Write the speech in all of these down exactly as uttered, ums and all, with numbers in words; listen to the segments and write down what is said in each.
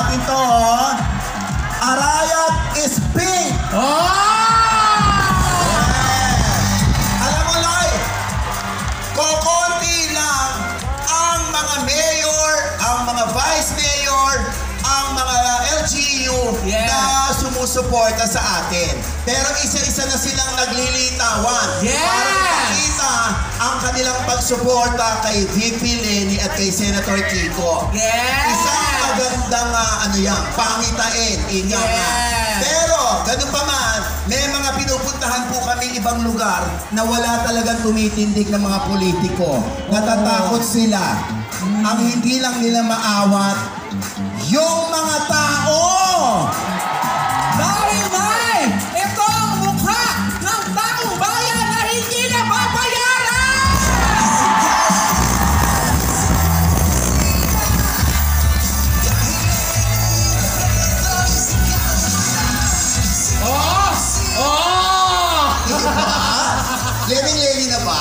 natin to, oh. Arayat is pink! Oh! Yeah. Alam mo, Loy, kokonti lang ang mga mayor, ang mga vice mayor, ang mga L G U yeah. na sumusuporta sa atin. Pero isa-isa na silang naglilitawan yes. para ipakita ang kanilang pagsuporta kay V P Leni at kay Senator Kiko. Yes. Isang magandang uh, ano yan, pangitain. Ika yes. nga. Pero, ganun pa man, may mga pinupuntahan po kami ibang lugar na wala talagang tumitindig ng mga politiko. Natatakot sila. Mm. Ang hindi lang nila maawat, yung mga tao! Dahil may, ito ang mukha ng taong bayan na hindi na babayaran! Oh! Oh! Diba? Leni-leni na ba?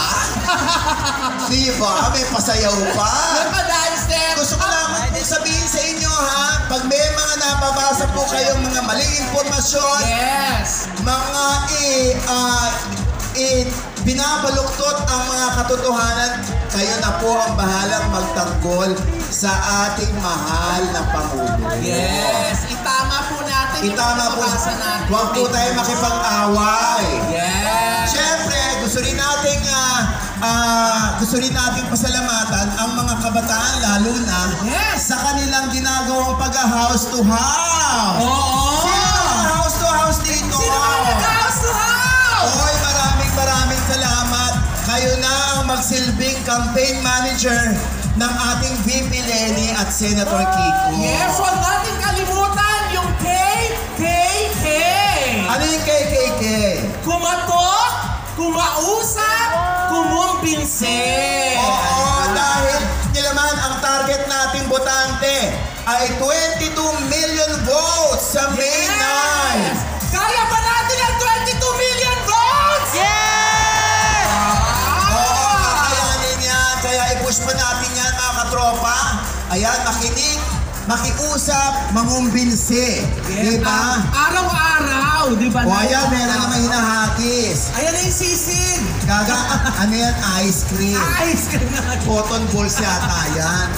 Diba? May pasayaw pa. Gusto ko lang sabihin sa inyo, ha? Pag may mga nababasa po kayong mga maling impormasyon, yes. mga i, uh, i, binabaluktot ang mga katotohanan, kayo na po ang bahalang magtanggol sa ating mahal na Pangulo. Yes. Itama po natin Itama yung po. natin. Huwag po tayo makipag-away. Yes. Siyempre, gusto rin nating uh, uh, gusto rin nating pasalamatan ang mga kabataan, lalo na yes. sa kanilang ginagawang pag-house to house. Oo. Sino ang house to house dito? Sino ang nag-house to house? Oy, maraming maraming salamat. Kayo na ang magsilbing campaign manager ng ating V P Leni at Senator Kiko. Yes, huwag natin kalimutan yung K K K. Ano yung K K K? Kumatok, kumausap, kumumbinse. Oo, dahil nilaman ang target nating botante ay twenty-two million votes sa May yes. ninth. Kaya ba natin ang twenty-two million votes? Yes! Ah! Oo, kakayanin yan. Kaya i-push pa natin yan, mga katropa. Ayan, makinig, makiusap, mangumbinse. Yes. Diba? Araw-araw, di ba? O ayan, meron naman hinahakis. Ayan na yung sisig. Gaga, ano yan? Ice cream. Ice cream na. Cotton balls yata yan.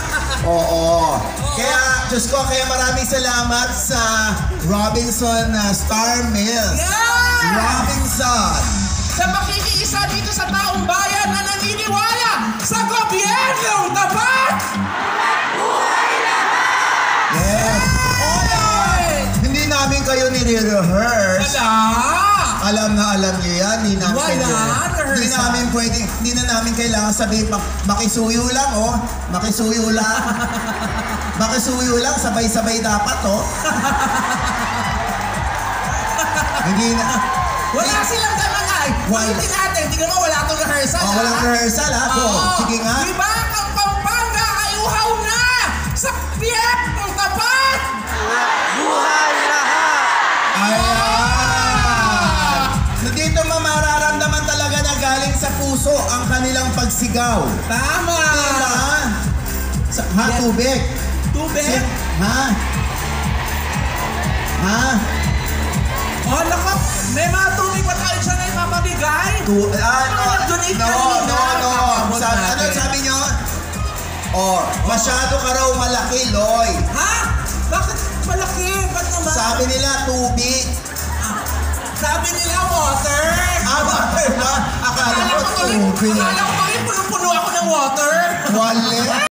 Oo. Kaya, Diyos ko, kaya maraming salamat sa Robinson uh, Star Mills. Yes! Robinson. Sa makikiisa dito sa taong bayan na naniniwala sa gobyernong tapat! Yes. Oy! Hindi namin kayo nire-rehearse. Wala! Alam na alam niyo yan. Hindi namin Wala, kayo. Hindi namin pwede, hindi na namin kailangan sabihin, mak makisuyo lang, oh. Makisuyo lang. Makisuyo lang, sabay-sabay dapat, oh. Hindi na. Wala silang ganangay. Ulitin natin, hindi ka mo wala itong rehearsal. Oh, walang rehearsal, ha? So, sige nga. Di ba ang Pampanga ay uhaw na sa P F ng tapat? Buhay lahat! Ayan! So, dito mamararamdaman talaga na galing sa puso ang kanilang pagsigaw. Tama! Diba? Sa, ha, Yes. tubig? Tubig? Si, ha? Ha? Oh, naku, may mga tubig pa tayo dyan na ipapabigay? Tu ah, no, Nag-donate no, kanina. no, no. Kakabot Sabi, ano natin. sabi nyo? Oh, masyado ka raw malaki, Loy. Ha? Bakit malaki? Ba't naman? Sabi nila, tubig. Sabi nila, water. Ah, water ba? Akala Akala ko ko tuloy, tubig. akala ko tuloy, puno-puno ako ng water. Wale.